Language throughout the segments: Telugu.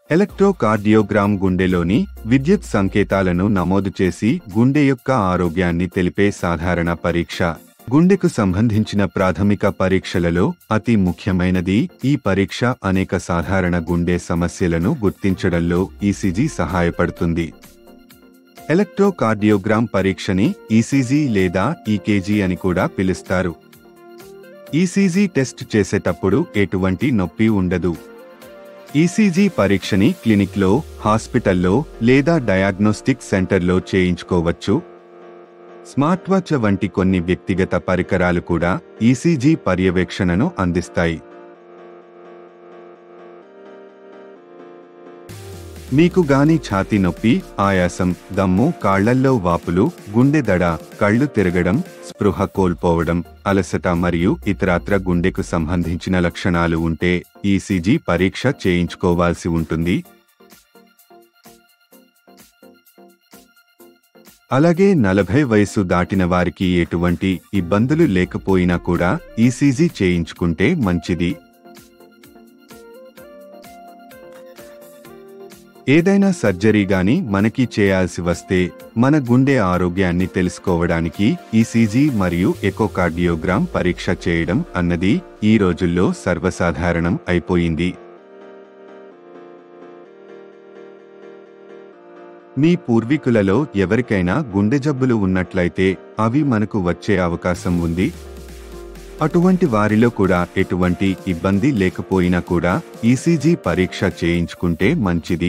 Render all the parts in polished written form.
ఎలక్ట్రోకార్డియోగ్రామ్ గుండెలోని విద్యుత్ సంకేతాలను నమోదు చేసి గుండె యొక్క ఆరోగ్యాన్ని తెలిపే సాధారణ పరీక్ష. గుండెకు సంబంధించిన ప్రాథమిక పరీక్షలలో అతి ముఖ్యమైనది ఈ పరీక్ష. అనేక సాధారణ గుండె సమస్యలను గుర్తించడంలో ఈసీజీ సహాయపడుతుంది. ఎలక్ట్రోకార్డియోగ్రామ్ పరీక్షని ఈసీజీ లేదా ఈకేజీ అని కూడా పిలుస్తారు. ఈసీజీ టెస్ట్ చేసేటప్పుడు ఎటువంటి నొప్పి ఉండదు. ఈసీజీ పరీక్షని క్లినిక్లో, హాస్పిటల్లో లేదా డయాగ్నోస్టిక్ సెంటర్లో చేయించుకోవచ్చు. స్మార్ట్ వాచ్ వంటి కొన్ని వ్యక్తిగత పరికరాలు కూడా ఈసీజీ పర్యవేక్షణను అందిస్తాయి. మీకు గాని ఛాతీ నొప్పి, ఆయాసం, దమ్ము, కాళ్లల్లో వాపులు, గుండె దడ, కళ్ళు తిరగడం, స్పృహ కోల్పోవడం, అలసట మరియు ఇతరత్ర గుండెకు సంబంధించిన లక్షణాలు ఉంటే ఈసీజీ పరీక్ష చేయించుకోవాల్సి ఉంటుంది. అలాగే 40 వయసు దాటిన వారికి ఎటువంటి ఇబ్బందులు లేకపోయినా కూడా ఈసీజీ చేయించుకుంటే మంచిది. ఏదైనా సర్జరీ గాని మనకి చేయాల్సి వస్తే మన గుండె ఆరోగ్యాన్ని తెలుసుకోవడానికి ఈసీజీ మరియు ఎకోకార్డియోగ్రామ్ పరీక్ష చేయడం అన్నది ఈ రోజుల్లో సర్వసాధారణం అయిపోయింది. మీ పూర్వీకులలో ఎవరికైనా గుండె జబ్బులు ఉన్నట్లయితే అవి మనకు వచ్చే అవకాశం ఉంది. అటువంటి వారిలో కూడా ఎటువంటి ఇబ్బంది లేకపోయినా కూడా ఈసీజీ పరీక్ష చేయించుకుంటే మంచిది.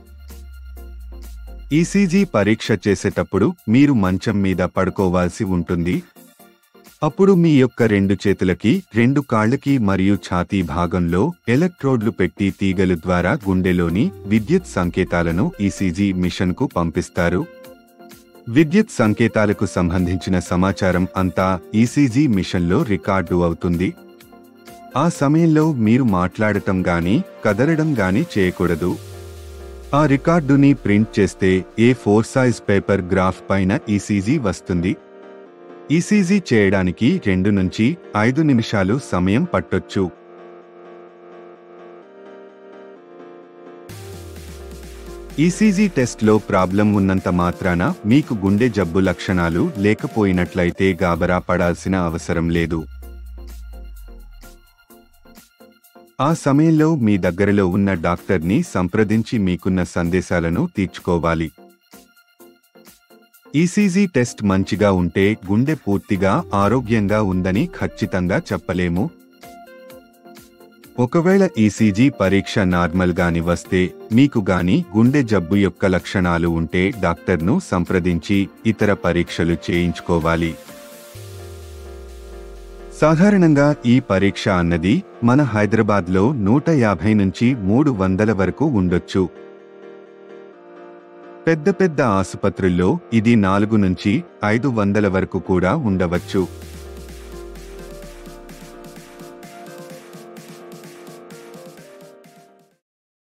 ఈసీజీ పరీక్ష చేసేటప్పుడు మీరు మంచం మీద పడుకోవాల్సి ఉంటుంది. అప్పుడు మీ యొక్క 2 చేతులకి, 2 కాళ్ళకి మరియు ఛాతీ భాగంలో ఎలక్ట్రోడ్లు పెట్టి తీగలు ద్వారా గుండెలోని విద్యుత్ సంకేతాలను ఈసీజీ మిషన్కు పంపిస్తారు. విద్యుత్ సంకేతాలకు సంబంధించిన సమాచారం అంతా ఈసీజీ మిషన్లో రికార్డు అవుతుంది. ఆ సమయంలో మీరు మాట్లాడటం గాని, కదలడం గాని చేయకూడదు. ఆ రికార్డుని ప్రింట్ చేస్తే A4 సైజ్ పేపర్ గ్రాఫ్ పైన ఈసీజీ వస్తుంది. ఈసీజీ చేయడానికి 2 నుంచి 5 నిమిషాలు సమయం పట్టొచ్చు. ఈసీజీ టెస్ట్లో ప్రాబ్లం ఉన్నంత మాత్రాన మీకు గుండె జబ్బు లక్షణాలు లేకపోయినట్లయితే గాబరా పడాల్సిన అవసరం లేదు. ఆ సమయంలో మీ దగ్గరలో ఉన్న డాక్టర్ని సంప్రదించి మీకున్న సందేశాలను తీర్చుకోవాలి. ఈసీజీ టెస్ట్ మంచిగా ఉంటే గుండె పూర్తిగా ఆరోగ్యంగా ఉందని ఖచ్చితంగా చెప్పలేము. ఒకవేళ ఈసీజీ పరీక్ష నార్మల్ గాని వస్తే మీకు గాని గుండె జబ్బు యొక్క లక్షణాలు ఉంటే డాక్టర్ను సంప్రదించి ఇతర పరీక్షలు చేయించుకోవాలి. సాధారణంగా ఈ పరీక్ష అన్నది మన హైదరాబాద్లో 150 నుంచి 300 వరకు ఉండొచ్చు. పెద్ద పెద్ద ఆసుపత్రుల్లో ఇది 400 నుంచి 500 వరకు కూడా ఉండవచ్చు.